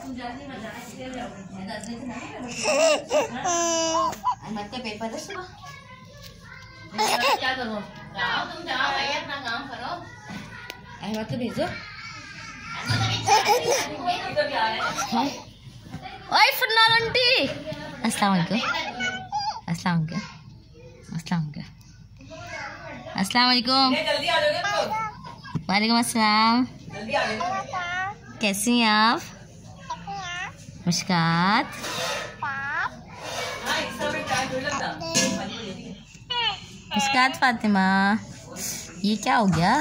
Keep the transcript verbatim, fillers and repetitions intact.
मत का पेपर है सुबह। क्या करो? जाओ तुम जाओ भाई अपना काम करो। अहमद को भेजो। ओए फन्ना आंटी। अस्सलाम वालेकुम। अस्सलाम वालेकुम। अस्सलाम वालेकुम। अस्सलाम वालेकुम। जल्दी आ जाओगे तो। वालेकुम अस्सलाम। जल्दी आ जाओगे। कैसी हैं आप? मिशकात। मिशकात फातिमा, ये क्या हो गया?